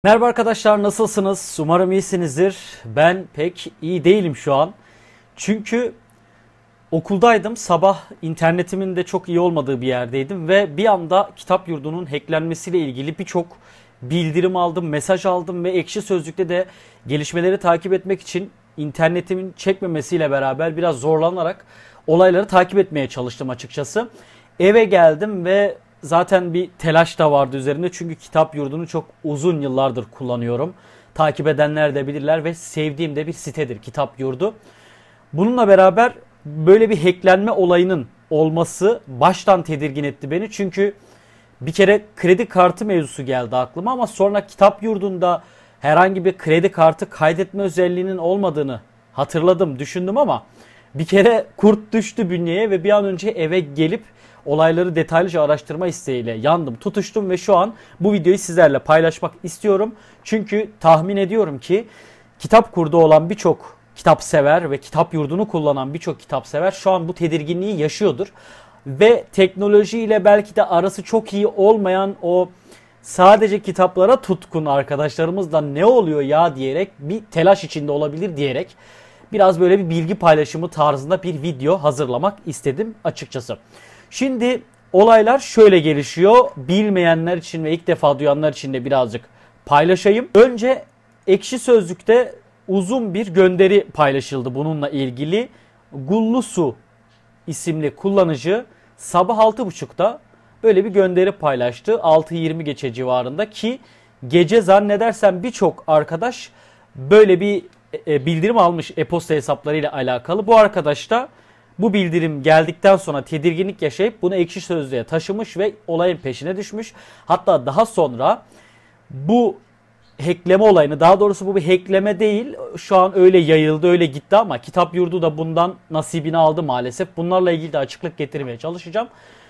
Merhaba arkadaşlar, nasılsınız? Umarım iyisinizdir. Ben pek iyi değilim şu an. Çünkü okuldaydım. Sabah internetimin de çok iyi olmadığı bir yerdeydim. Ve bir anda kitap yurdunun hacklenmesiyle ilgili birçok bildirim aldım, mesaj aldım. Ve Ekşi Sözlük'te de gelişmeleri takip etmek için internetimin çekmemesiyle beraber biraz zorlanarak olayları takip etmeye çalıştım açıkçası. Eve geldim ve zaten bir telaş da vardı üzerinde. Çünkü kitap yurdunu çok uzun yıllardır kullanıyorum. Takip edenler de bilirler ve sevdiğim de bir sitedir kitap yurdu. Bununla beraber böyle bir hacklenme olayının olması baştan tedirgin etti beni. Çünkü bir kere kredi kartı mevzusu geldi aklıma ama sonra kitap yurdunda herhangi bir kredi kartı kaydetme özelliğinin olmadığını hatırladım, düşündüm ama bir kere kurt düştü bünyeye ve bir an önce eve gelip olayları detaylıca araştırma isteğiyle yandım, tutuştum ve şu an bu videoyu sizlerle paylaşmak istiyorum. Çünkü tahmin ediyorum ki kitap kurdu olan birçok kitap sever ve kitap yurdunu kullanan birçok kitap sever şu an bu tedirginliği yaşıyordur. Ve teknolojiyle belki de arası çok iyi olmayan o sadece kitaplara tutkun arkadaşlarımız da ne oluyor ya diyerek bir telaş içinde olabilir diyerek biraz böyle bir bilgi paylaşımı tarzında bir video hazırlamak istedim açıkçası. Şimdi olaylar şöyle gelişiyor. Bilmeyenler için ve ilk defa duyanlar için de birazcık paylaşayım. Önce Ekşi Sözlük'te uzun bir gönderi paylaşıldı bununla ilgili. Gullusu isimli kullanıcı sabah 6.30'da böyle bir gönderi paylaştı. 6:20 geçe civarında ki gece zannedersem birçok arkadaş böyle bir bildirim almış e-posta hesaplarıyla alakalı. Bu arkadaş da bu bildirim geldikten sonra tedirginlik yaşayıp bunu Ekşi Sözlüğe taşımış ve olayın peşine düşmüş. Hatta daha sonra bu hackleme olayını, daha doğrusu bu bir hackleme değil, şu an öyle yayıldı, öyle gitti ama kitap yurdu da bundan nasibini aldı maalesef. Bunlarla ilgili de açıklık getirmeye çalışacağım.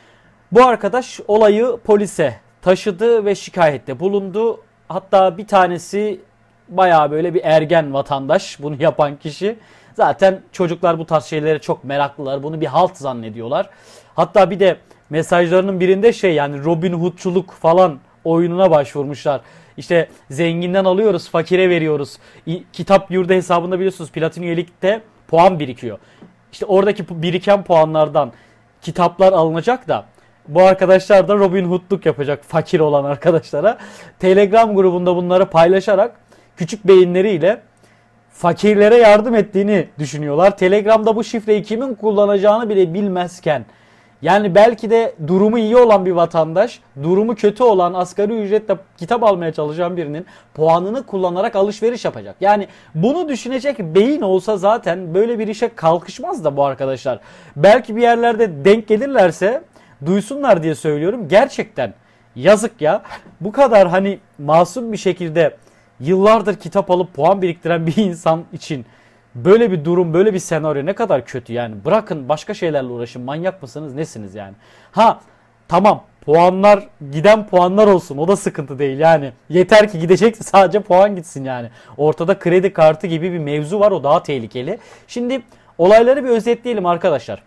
Bu arkadaş olayı polise taşıdı ve şikayette bulundu. Hatta bir tanesi bayağı böyle bir ergen vatandaş, bunu yapan kişi. Zaten çocuklar bu tarz şeylere çok meraklılar. Bunu bir halt zannediyorlar. Hatta bir de mesajlarının birinde yani Robin Hood'culuk falan oyununa başvurmuşlar. İşte zenginden alıyoruz, fakire veriyoruz. Kitap yurdu hesabında biliyorsunuz platin üyelikte puan birikiyor. İşte oradaki biriken puanlardan kitaplar alınacak da bu arkadaşlar da Robin Hood'luk yapacak fakir olan arkadaşlara. Telegram grubunda bunları paylaşarak küçük beyinleriyle fakirlere yardım ettiğini düşünüyorlar. Telegram'da bu şifreyi kimin kullanacağını bile bilmezken, yani belki de durumu iyi olan bir vatandaş, durumu kötü olan asgari ücretle kitap almaya çalışan birinin puanını kullanarak alışveriş yapacak. Yani bunu düşünecek beyin olsa zaten böyle bir işe kalkışmaz da bu arkadaşlar. Belki bir yerlerde denk gelirlerse duysunlar diye söylüyorum. Gerçekten yazık ya. Bu kadar hani masum bir şekilde yıllardır kitap alıp puan biriktiren bir insan için böyle bir durum, böyle bir senaryo ne kadar kötü yani. Bırakın başka şeylerle uğraşın. Manyak mısınız, nesiniz yani? Ha tamam, puanlar giden puanlar olsun. O da sıkıntı değil yani. Yeter ki gidecekse sadece puan gitsin yani. Ortada kredi kartı gibi bir mevzu var, o daha tehlikeli. Şimdi olayları bir özetleyelim arkadaşlar.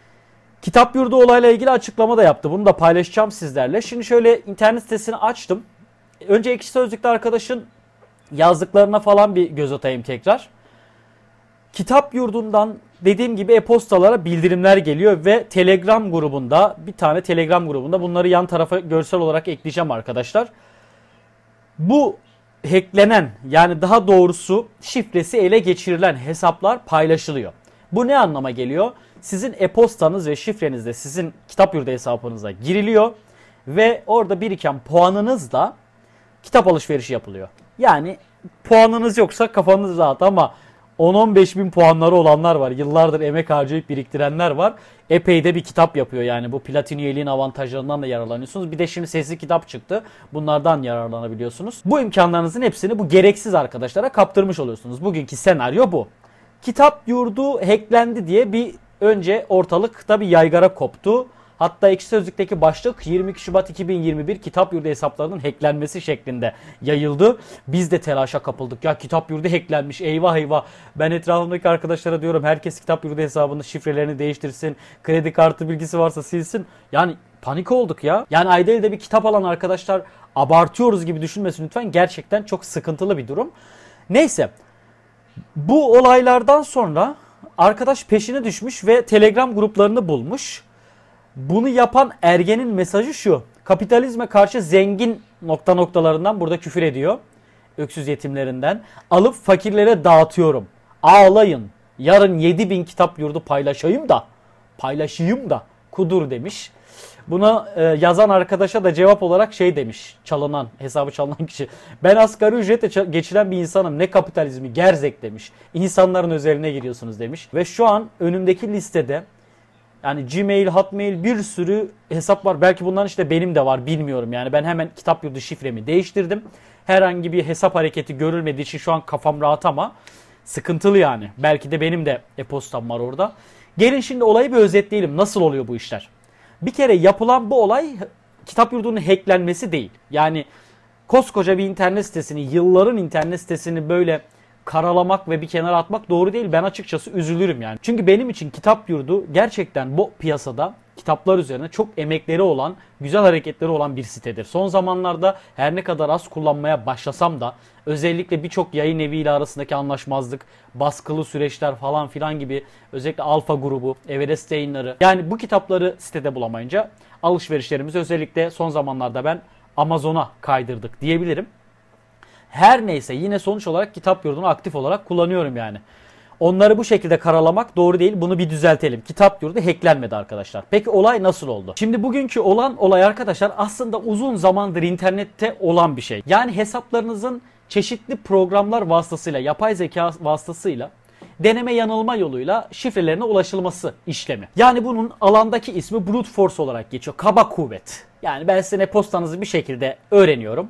Kitap yurdu olayla ilgili açıklama da yaptı. Bunu da paylaşacağım sizlerle. Şimdi şöyle internet sitesini açtım. Önce Ekşi Sözlük'te arkadaşın yazdıklarına falan bir göz atayım tekrar. Kitap yurdundan dediğim gibi e-postalara bildirimler geliyor ve Telegram grubunda, bir tane Telegram grubunda, bunları yan tarafa görsel olarak ekleyeceğim arkadaşlar. Bu hacklenen, yani daha doğrusu şifresi ele geçirilen hesaplar paylaşılıyor. Bu ne anlama geliyor? Sizin e-postanız ve şifreniz de sizin kitap yurdu hesabınıza giriliyor ve orada biriken puanınızla kitap alışverişi yapılıyor. Yani puanınız yoksa kafanız rahat ama 10-15 bin puanları olanlar var. Yıllardır emek harcayıp biriktirenler var. Epey de bir kitap yapıyor yani. Bu platin üyeliğin avantajlarından da yararlanıyorsunuz. Bir de şimdi sesli kitap çıktı. Bunlardan yararlanabiliyorsunuz. Bu imkanlarınızın hepsini bu gereksiz arkadaşlara kaptırmış oluyorsunuz. Bugünkü senaryo bu. Kitap yurdu hacklendi diye bir önce ortalıkta bir yaygara koptu. Hatta Ekşi Sözlük'teki başlık 22 Şubat 2021 kitap yurdu hesaplarının hacklenmesi şeklinde yayıldı. Biz de telaşa kapıldık. Ya kitap yurdu hacklenmiş, eyvah eyvah. Ben etrafımdaki arkadaşlara diyorum herkes kitap yurdu hesabının şifrelerini değiştirsin. Kredi kartı bilgisi varsa silsin. Yani Panik olduk ya. Yani ayda elde bir kitap alan arkadaşlar abartıyoruz gibi düşünmesin lütfen. Gerçekten çok sıkıntılı bir durum. Neyse. Bu olaylardan sonra arkadaş peşine düşmüş ve Telegram gruplarını bulmuş. Bunu yapan ergenin mesajı şu: kapitalizme karşı zengin noktalarından, burada küfür ediyor, öksüz yetimlerinden alıp fakirlere dağıtıyorum. Ağlayın. Yarın 7.000 kitap yurdu paylaşayım da kudur demiş. Buna yazan arkadaşa da cevap olarak şey demiş, hesabı çalınan kişi: ben asgari ücretle geçiren bir insanım, ne kapitalizmi gerzek demiş. İnsanların özeline giriyorsunuz demiş. Ve şu an önümdeki listede yani Gmail, Hotmail, bir sürü hesap var. Belki bundan işte benim de var, bilmiyorum yani. Ben hemen kitap yurdu şifremi değiştirdim. Herhangi bir hesap hareketi görülmediği için şu an kafam rahat ama sıkıntılı yani. Belki de benim de e-postam var orada. Gelin şimdi olayı bir özetleyelim. Nasıl oluyor bu işler? Bir kere yapılan bu olay kitap yurdunun hacklenmesi değil. Yani koskoca bir internet sitesini, yılların internet sitesini böyle karalamak ve bir kenara atmak doğru değil. Ben açıkçası üzülürüm yani. Çünkü benim için kitap yurdu gerçekten bu piyasada kitaplar üzerine çok emekleri olan, güzel hareketleri olan bir sitedir. Son zamanlarda her ne kadar az kullanmaya başlasam da özellikle birçok yayın eviyle arasındaki anlaşmazlık, baskılı süreçler falan filan gibi, özellikle Alfa grubu, Everest yayınları, yani bu kitapları sitede bulamayınca alışverişlerimizi özellikle son zamanlarda ben Amazon'a kaydırdık diyebilirim. Her neyse, yine sonuç olarak kitap yurdunu aktif olarak kullanıyorum yani. Onları bu şekilde karalamak doğru değil. Bunu bir düzeltelim. Kitap yurdu hacklenmedi arkadaşlar. Peki olay nasıl oldu? Şimdi bugünkü olan olay arkadaşlar aslında uzun zamandır internette olan bir şey. Yani hesaplarınızın çeşitli programlar vasıtasıyla, yapay zeka vasıtasıyla deneme yanılma yoluyla şifrelerine ulaşılması işlemi. Yani bunun alandaki ismi brute force olarak geçiyor. Kaba kuvvet. Yani ben sizin e-postanızı bir şekilde öğreniyorum.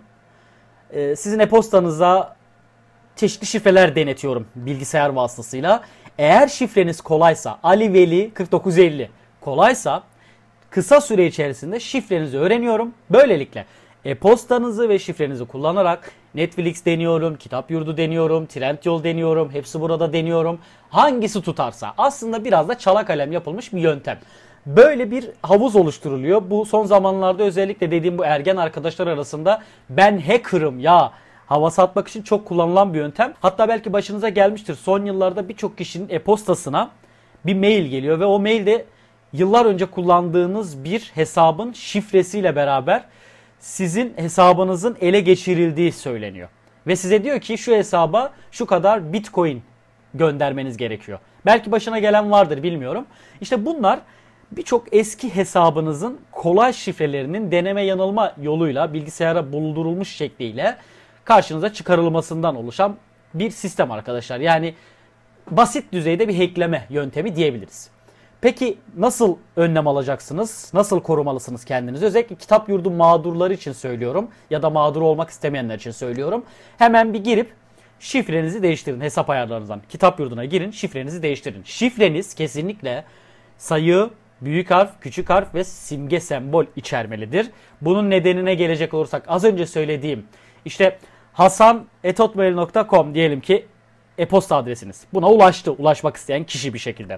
Sizin e-postanıza çeşitli şifreler denetiyorum bilgisayar vasıtasıyla. Eğer şifreniz kolaysa, Ali Veli 4950 kolaysa, kısa süre içerisinde şifrenizi öğreniyorum. Böylelikle e-postanızı ve şifrenizi kullanarak Netflix deniyorum, kitap yurdu deniyorum, Trendyol deniyorum, hepsi burada deniyorum. Hangisi tutarsa. Aslında biraz da çala kalem yapılmış bir yöntem. Böyle bir havuz oluşturuluyor. Bu son zamanlarda özellikle dediğim bu ergen arkadaşlar arasında ben hacker'ım ya havası atmak için çok kullanılan bir yöntem. Hatta belki başınıza gelmiştir. Son yıllarda birçok kişinin e-postasına bir mail geliyor ve o mailde yıllar önce kullandığınız bir hesabın şifresiyle beraber sizin hesabınızın ele geçirildiği söyleniyor. Ve size diyor ki şu hesaba şu kadar Bitcoin göndermeniz gerekiyor. Belki başına gelen vardır, bilmiyorum. İşte bunlar birçok eski hesabınızın kolay şifrelerinin deneme yanılma yoluyla bilgisayara buldurulmuş şekliyle karşınıza çıkarılmasından oluşan bir sistem arkadaşlar. Yani basit düzeyde bir hackleme yöntemi diyebiliriz. Peki nasıl önlem alacaksınız? Nasıl korumalısınız kendinizi? Özellikle kitap yurdu mağdurları için söylüyorum ya da mağdur olmak istemeyenler için söylüyorum. Hemen bir girip şifrenizi değiştirin hesap ayarlarınızdan. Kitap yurduna girin, şifrenizi değiştirin. Şifreniz kesinlikle sayı, büyük harf, küçük harf ve simge sembol içermelidir. Bunun nedenine gelecek olursak az önce söylediğim işte hasan@hotmail.com diyelim ki e-posta adresiniz. Buna ulaşmak isteyen kişi bir şekilde.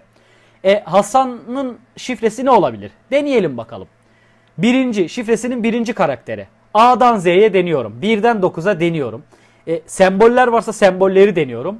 Hasan'ın şifresi ne olabilir? Deneyelim bakalım. Şifresinin birinci karakteri. A'dan Z'ye deniyorum. 1'den 9'a deniyorum. Semboller varsa sembolleri deniyorum.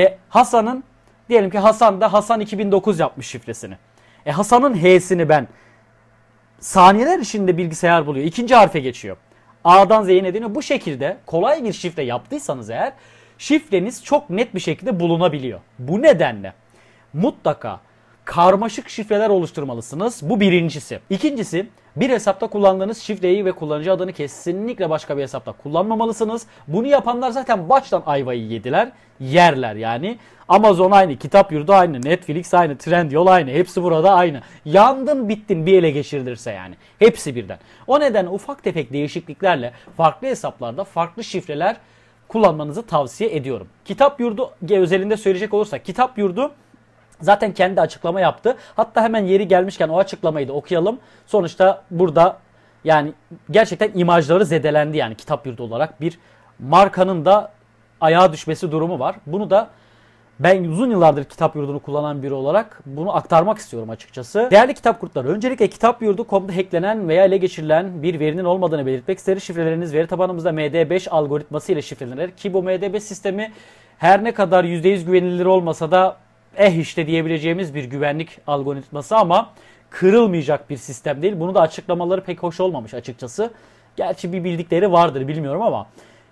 Diyelim ki Hasan da Hasan 2009 yapmış şifresini. Hasan'ın H'sini ben saniyeler içinde bilgisayar buluyor. İkinci harfe geçiyor. A'dan Z'ye ne deniyor? Bu şekilde kolay bir şifre yaptıysanız eğer şifreniz çok net bir şekilde bulunabiliyor. Bu nedenle mutlaka karmaşık şifreler oluşturmalısınız. Bu birincisi. İkincisi, bir hesapta kullandığınız şifreyi ve kullanıcı adını kesinlikle başka bir hesapta kullanmamalısınız. Bunu yapanlar zaten baştan ayvayı yediler. Yerler yani. Amazon aynı, kitap yurdu aynı, Netflix aynı, Trendyol aynı. Hepsi burada aynı. Yandın bittin bir ele geçirilirse yani. Hepsi birden. O nedenle ufak tefek değişikliklerle farklı hesaplarda farklı şifreler kullanmanızı tavsiye ediyorum. Kitap yurdu özelinde söyleyecek olursak, kitap yurdu zaten kendi açıklama yaptı. Hatta hemen yeri gelmişken o açıklamayı da okuyalım. Sonuçta burada yani gerçekten imajları zedelendi yani kitap yurdu olarak bir markanın da ayağa düşmesi durumu var. Bunu da Ben uzun yıllardır kitap yurdunu kullanan biri olarak bunu aktarmak istiyorum açıkçası. Değerli kitap kurtları, öncelikle kitap yurdu.com'da hacklenen veya ele geçirilen bir verinin olmadığını belirtmek isteriz. Şifreleriniz veri tabanımızda MD5 algoritması ile şifrelenir ki bu MD5 sistemi her ne kadar %100 güvenilir olmasa da işte diyebileceğimiz bir güvenlik algoritması ama kırılmayacak bir sistem değil. Bunu da açıklamaları pek hoş olmamış açıkçası. Gerçi bir bildikleri vardır, bilmiyorum ama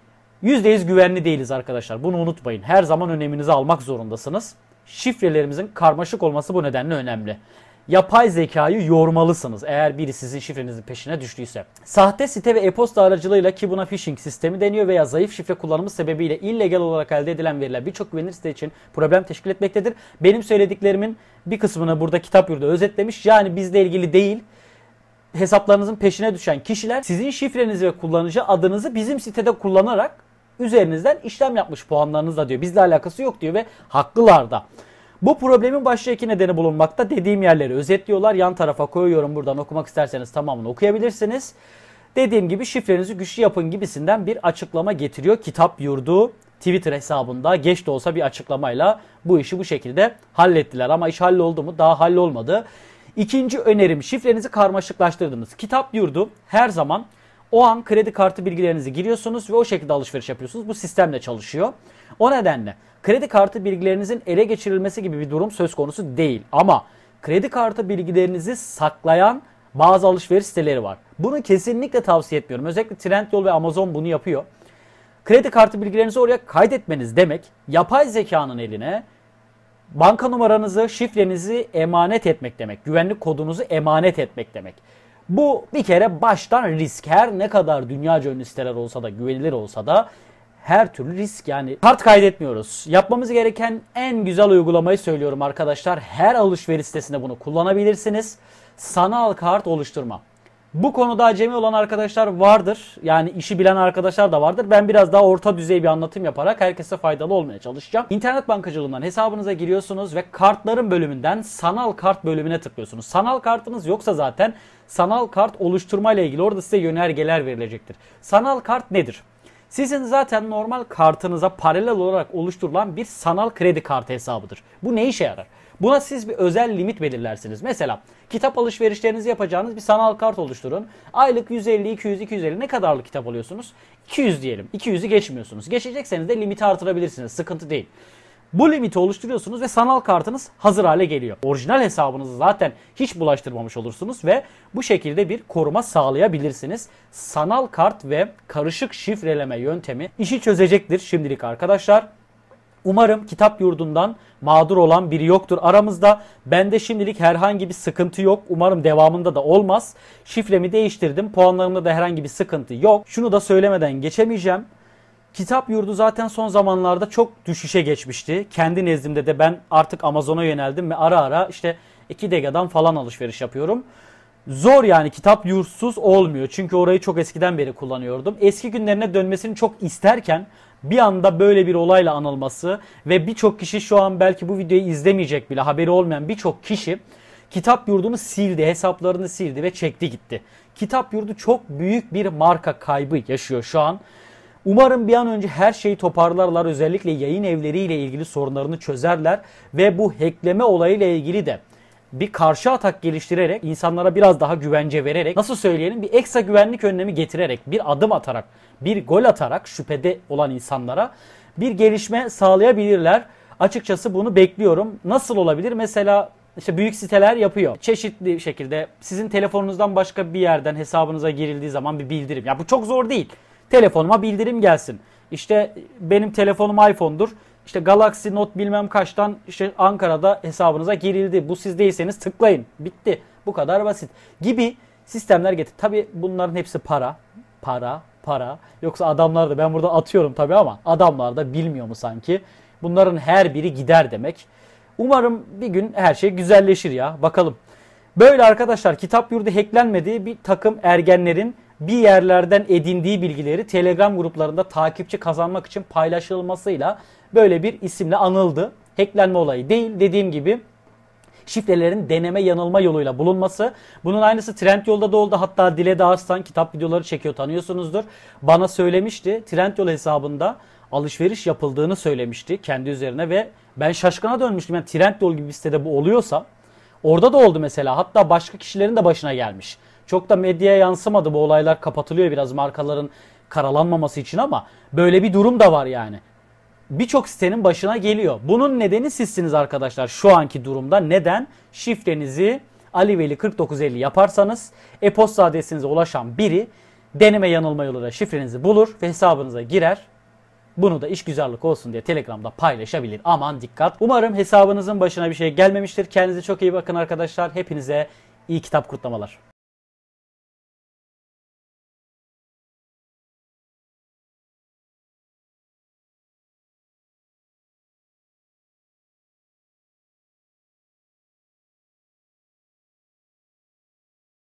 %100 güvenli değiliz arkadaşlar. Bunu unutmayın. Her zaman öneminizi almak zorundasınız. Şifrelerimizin karmaşık olması bu nedenle önemli. Yapay zekayı yormalısınız eğer biri sizin şifrenizin peşine düştüyse. Sahte site ve e-posta aracılığıyla, ki buna phishing sistemi deniyor, veya zayıf şifre kullanımı sebebiyle illegal olarak elde edilen veriler birçok güvenilir site için problem teşkil etmektedir. Benim söylediklerimin bir kısmını burada kitap yurdu özetlemiş. Yani bizle ilgili değil, hesaplarınızın peşine düşen kişiler sizin şifrenizi ve kullanıcı adınızı bizim sitede kullanarak üzerinizden işlem yapmış puanlarınızla diyor. Bizle alakası yok diyor ve haklılar da. Bu problemin başka iki nedeni bulunmakta. Dediğim yerleri özetliyorlar. Yan tarafa koyuyorum, buradan okumak isterseniz tamamını okuyabilirsiniz. Dediğim gibi şifrenizi güçlü yapın gibisinden bir açıklama getiriyor kitap yurdu. Twitter hesabında geç de olsa bir açıklamayla bu işi bu şekilde hallettiler. Ama iş halloldu mu? Daha hallolmadı. İkinci önerim, şifrenizi karmaşıklaştırdınız. Kitap yurdu her zaman o an kredi kartı bilgilerinizi giriyorsunuz ve o şekilde alışveriş yapıyorsunuz. Bu sistemle çalışıyor. O nedenle kredi kartı bilgilerinizin ele geçirilmesi gibi bir durum söz konusu değil. Ama kredi kartı bilgilerinizi saklayan bazı alışveriş siteleri var. Bunu kesinlikle tavsiye etmiyorum. Özellikle Trendyol ve Amazon bunu yapıyor. Kredi kartı bilgilerinizi oraya kaydetmeniz demek, yapay zekanın eline banka numaranızı, şifrenizi emanet etmek demek. Güvenlik kodunuzu emanet etmek demek. Bu bir kere baştan risk. Her ne kadar dünyaca ünlü siteler olsa da, güvenilir olsa da her türlü risk. Yani kart kaydetmiyoruz. Yapmamız gereken en güzel uygulamayı söylüyorum arkadaşlar. Her alışveriş sitesinde bunu kullanabilirsiniz. Sanal kart oluşturma. Bu konuda acemi olan arkadaşlar vardır. Yani işi bilen arkadaşlar da vardır. Ben biraz daha orta düzey bir anlatım yaparak herkese faydalı olmaya çalışacağım. İnternet bankacılığından hesabınıza giriyorsunuz ve kartların bölümünden sanal kart bölümüne tıklıyorsunuz. Sanal kartınız yoksa zaten sanal kart oluşturma ile ilgili orada size yönergeler verilecektir. Sanal kart nedir? Sizin zaten normal kartınıza paralel olarak oluşturulan bir sanal kredi kartı hesabıdır. Bu ne işe yarar? Buna siz bir özel limit belirlersiniz. Mesela kitap alışverişlerinizi yapacağınız bir sanal kart oluşturun. Aylık 150, 200, 250 ne kadarlık kitap alıyorsunuz? 200 diyelim. 200'ü geçmiyorsunuz. Geçecekseniz de limiti artırabilirsiniz. Sıkıntı değil. Bu limiti oluşturuyorsunuz ve sanal kartınız hazır hale geliyor. Orijinal hesabınızı zaten hiç bulaştırmamış olursunuz ve bu şekilde bir koruma sağlayabilirsiniz. Sanal kart ve karışık şifreleme yöntemi işi çözecektir şimdilik arkadaşlar. Umarım kitap yurdundan mağdur olan biri yoktur aramızda. Bende şimdilik herhangi bir sıkıntı yok. Umarım devamında da olmaz. Şifremi değiştirdim. Puanlarımda da herhangi bir sıkıntı yok. Şunu da söylemeden geçemeyeceğim. Kitap yurdu zaten son zamanlarda çok düşüşe geçmişti. Kendi nezdimde de ben artık Amazon'a yöneldim ve ara ara işte 2Dega'dan falan alışveriş yapıyorum. Zor yani, kitap yurtsuz olmuyor. Çünkü orayı çok eskiden beri kullanıyordum. Eski günlerine dönmesini çok isterken bir anda böyle bir olayla anılması ve birçok kişi şu an belki bu videoyu izlemeyecek bile, haberi olmayan birçok kişi kitap yurdunu sildi, hesaplarını sildi ve çekti gitti. Kitap yurdu çok büyük bir marka kaybı yaşıyor şu an. Umarım bir an önce her şeyi toparlarlar. Özellikle yayın evleriyle ilgili sorunlarını çözerler ve bu hackleme olayıyla ilgili de bir karşı atak geliştirerek, insanlara biraz daha güvence vererek, nasıl söyleyelim, bir ekstra güvenlik önlemi getirerek, bir adım atarak, bir gol atarak şüphede olan insanlara bir gelişme sağlayabilirler. Açıkçası bunu bekliyorum. Nasıl olabilir? Mesela işte büyük siteler yapıyor. Çeşitli şekilde sizin telefonunuzdan başka bir yerden hesabınıza girildiği zaman bir bildirim. Ya bu çok zor değil. Telefonuma bildirim gelsin. İşte benim telefonum iPhone'dur. İşte Galaxy Note bilmem kaçtan işte Ankara'da hesabınıza girildi. Bu siz değilseniz tıklayın. Bitti. Bu kadar basit. Gibi sistemler getir. Tabi bunların hepsi para. Para. Yoksa adamlar da, ben burada atıyorum tabi ama adamlar da bilmiyor mu sanki? Bunların her biri gider demek. Umarım bir gün her şey güzelleşir ya. Bakalım. Böyle arkadaşlar, kitap yurdu hacklenmedi. Bir takım ergenlerin bir yerlerden edindiği bilgileri Telegram gruplarında takipçi kazanmak için paylaşılmasıyla böyle bir isimle anıldı. Hacklenme olayı değil. Dediğim gibi şifrelerin deneme yanılma yoluyla bulunması. Bunun aynısı Trendyol'da da oldu. Hatta Dile Dağıstan kitap videoları çekiyor, tanıyorsunuzdur. Bana söylemişti. Trendyol hesabında alışveriş yapıldığını söylemişti kendi üzerine ve Ben şaşkına dönmüştüm. Yani Trendyol gibi bir sitede bu oluyorsa orada da oldu mesela. Hatta başka kişilerin de başına gelmiş. Çok da medyaya yansımadı, bu olaylar kapatılıyor biraz markaların karalanmaması için, ama böyle bir durum da var yani. Birçok sitenin başına geliyor. Bunun nedeni sizsiniz arkadaşlar şu anki durumda. Neden? Şifrenizi aliveli4950 yaparsanız e-posta adresinize ulaşan biri deneme yanılma yoluyla şifrenizi bulur ve hesabınıza girer. Bunu da işgüzarlık olsun diye Telegram'da paylaşabilir. Aman dikkat. Umarım hesabınızın başına bir şey gelmemiştir. Kendinize çok iyi bakın arkadaşlar. Hepinize iyi kitap kutlamalar.